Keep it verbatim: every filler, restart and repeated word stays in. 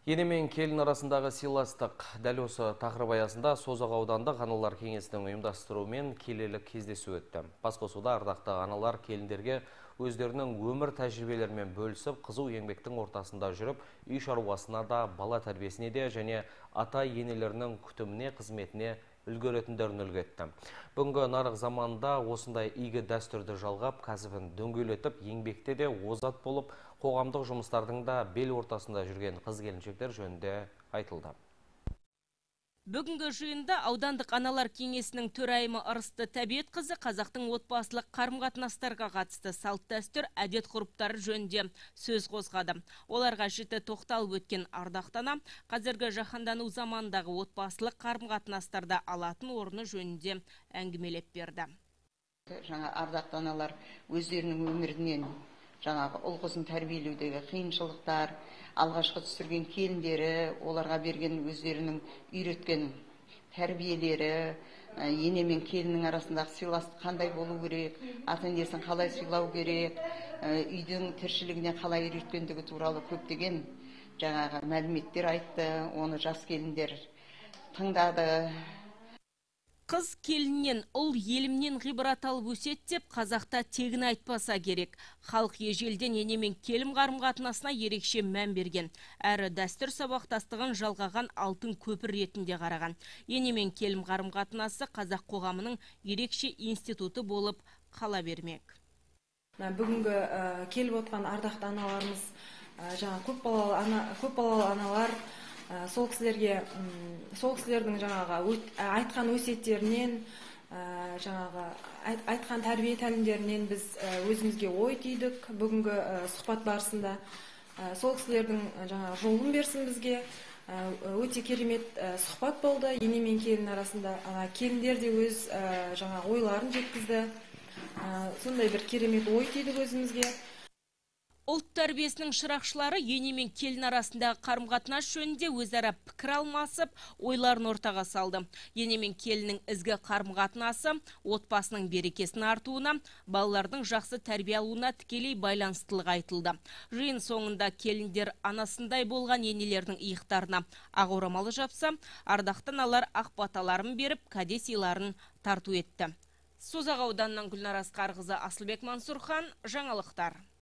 Ене мен келін арасындағы сыйластық дәл осы тақырып аясында Созақ аудандық аналар кеңесінің ұйымдастыруымен келелі кездесу өтті. Басқосуда ардақты аналар келіндерге өздерінің өмір тәжірибелерімен бөлісіп, қызу еңбектің ортасында жүріп, үй шаруасына да, бала тәрбиесіне де және ата-енелерінің күтіміне, қызметіне үлгеретіндерін үлгі етті. Бүгінгі нарық заманында осындай игі дәстүрді жалғап, кәсібін дөңгелетіп, еңбекте де озат болып, қоғамдық жұмыстардың да бел ортасында жүрген қыз-келіншектер жөнінде айтылды. Бүгінгі жиында аудандық аналар кеңесінің төрайымы Ырысты Тәбет қызы қазақтың отбасылық қарым-қатынастарға қатысты салт дәстүр, әдет-ғұрыптары жөнінде сөз қозғады. Оларға жіті тоқталып өткен ардақтана қазіргі жаһандану замандағы отбасылық қарым-қатынастарда алатын орны жөнінде әңгімелеп берді. Жаңа ардақты аналар өздерінің өмірінен жаңағы ұл қызын тәрбиелеудегі қиыншылықтар, алғашқы түсірген келіндері, оларға берген өздерінің үйреткен тәрбиелері, ене мен келіннің арасындағы сыйластық қандай болу керек, ата-енесін қалай сыйлау керек, үйдің тіршілігіне қалай үйреткендігі туралы көптеген жаңағы мәліметтер айтты. Оны жас келіндер тыңдады. Қыз келіннен, ұл елімнен ғибрат алып өсет деп қазақта тегін айтпаса керек. Халық ежелден ене мен келін қарым-қатынасына ерекше мән берген. Әрі дәстүр сабақтастығын жалғаған алтын көпір ретінде қараған. Ене мен келін қарым-қатынасы қазақ қоғамының ерекше институты болып қала бермек. Бүгінгі келіп отқан ардақты аналарымыз, жаңа көпбалалы аналар, сол кісілерге, сол кісілердің жаңағы айтқан өсиеттерінен, жаңағы айтқан тәрбие тәлімдерінен біз өзімізге ой түйдік. Бүгінгі сұхбат барысында сол кісілердің жаңағы жолын берсін бізге. Өте керемет сұхбат болды. Ене мен келін арасында келіндер де өз жаңағы ойларын жеткізді. Сондай бір керемет ой түйдік өзімізге. Ұлт тәрбиесінің шырақшылары ене мен келін арасындағы қарым-қатынас жөнінде өзара пікір алмасып, ойларын ортаға салды. Ене мен келіннің ізгі қарым-қатынасы отбасының берекесін артуына, балалардың жақсы тәрбие алуына тікелей байланыстылығы айтылды. Жиын соңында келіндер анасындай болған енелердің иықтарына ақ орамалы жапса, ардақты аналар ақ баталарын беріп, кәде сыйларын тарту етті. Созақ ауданынан Гүлнар Асқарқызы, Асылбек Мансұрхан, жаңалықтар.